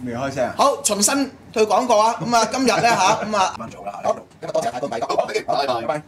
未開聲。 好，重新對廣告啊！咁啊，今日咧嚇，咁啊， 慢做啦。 好，今日多謝太多米哥，好，拜拜。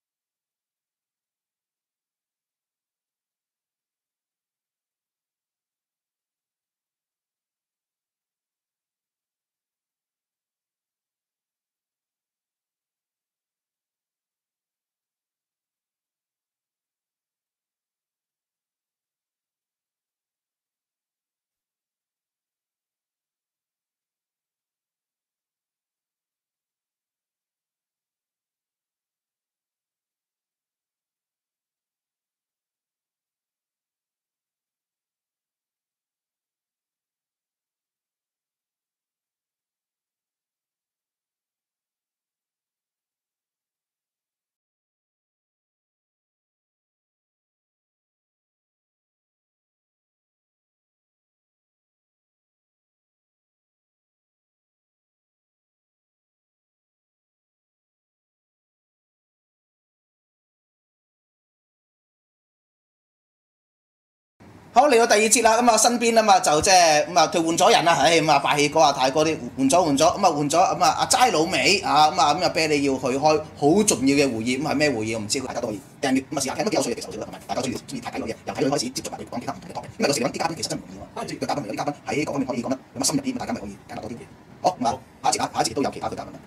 好，嚟到第二節啦，咁啊身邊啊嘛就即係咁啊佢換咗人啦，唉咁啊霸氣哥啊太哥啲換咗，咁啊換咗咁啊阿齋老味啊咁啊啤你要去開好重要嘅會議，咁係咩會議我唔知，大家都可以訂閱咁啊試下聽，都幾有趣嘅其實少少，同埋大家中意睇睇嗰啲嘢，由睇佢開始接觸埋佢講其他唔同嘅 topic，因為有時揾啲嘉賓其實真唔容易喎，跟住個嘉賓有啲嘉賓喺嗰方面可以講得咁啊深入啲，大家咪可以揀得多啲嘢。好，咁啊下一節都有其他嘅嘉賓。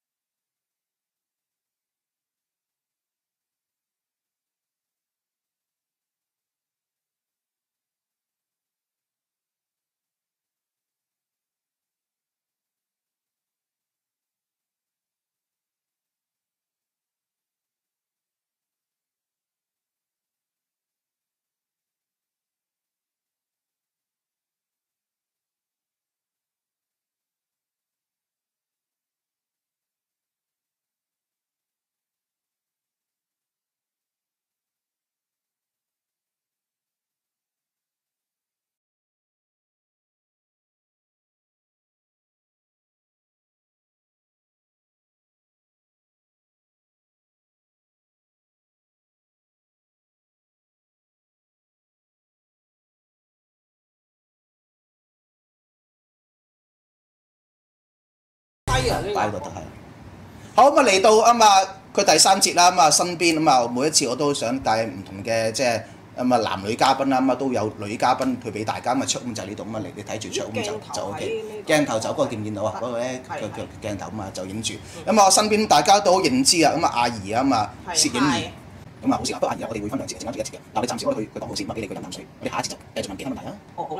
擺喺度得係。好咁啊嚟到啊嘛，佢第三節啦，咁啊身邊咁啊每一次我都想帶唔同嘅即係咁啊男女嘉賓啦，咁啊都有女嘉賓佢俾大家咁啊出咁就係呢度咁啊你睇住出咁就 OK。鏡頭就嗰個見唔見到啊？嗰個咧佢鏡頭咁啊就影住。咁啊我身邊大家都好認知啊，咁啊阿怡啊嘛攝影員。咁啊好時間，不過阿怡我哋會分兩節，陣間做一節嘅。嗱你暫時我哋佢講好先，咁啊俾你佢飲啖水。我哋下一節就繼續問幾個問題啊。 哦好啦。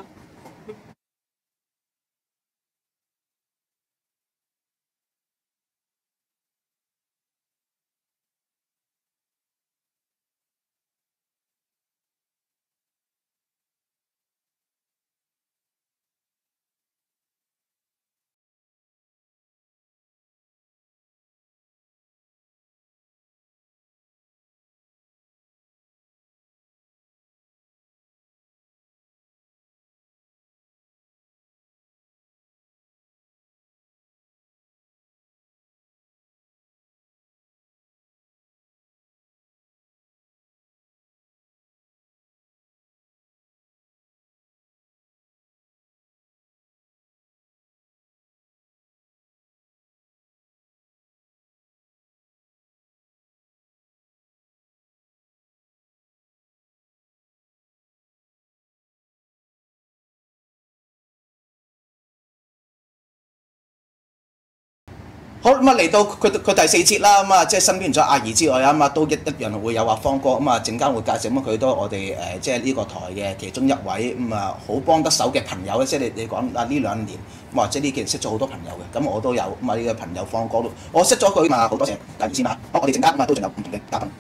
好咁啊嚟到佢第四節啦，咁啊即係身邊除咗阿怡之外啊，咁啊都一樣會有阿方哥，咁啊陣間會介紹咁佢都我哋即係呢個台嘅其中一位咁啊好幫得手嘅朋友咧，即係你講啊呢2年或者呢幾年識咗好多朋友嘅，咁我都有咁啊呢個朋友方哥我識咗佢嘛，好多謝介紹先啊，好我哋陣間咁啊都仲有唔同嘅嘉賓。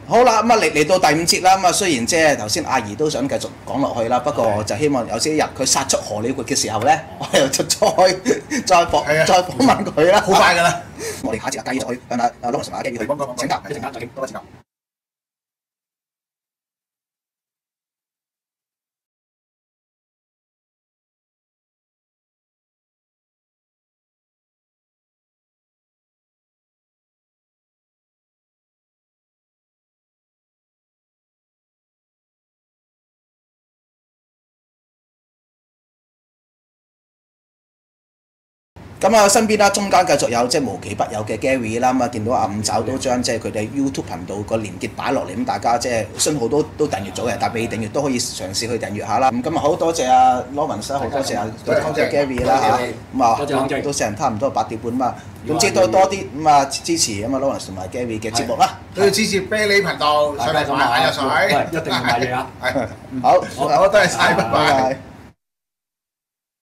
好啦，咁啊嚟到第5節啦，咁啊雖然即係頭先阿怡都想繼續講落去啦，不過就希望有朝一日佢殺出荷里活嘅時候咧，我哋就再訪問佢啦。 好快㗎啦！ 我哋下一節繼續去向阿 Lawrence 同阿 Gary 去請教，一陣間再傾多一次教。咁啊，身邊啦，中間繼續有即係無奇不有嘅 Gary 啦，咁啊見到阿五爪都將即係佢哋 YouTube 頻道個連結擺落嚟，咁大家即係信號都訂閱咗嘅，但係未訂閱都可以嘗試去訂閱下啦。咁今日好多謝阿 Lawrence 啦，好多謝阿Gary 啦嚇，咁啊都成差唔多8點半嘛，總之多啲咁啊支持咁啊 Lawrence 同埋 Gary 嘅節目啦。 都要支持啤梨頻道上嚟買下水， 一定要買嘢啊！ 好， 好多謝晒，拜拜。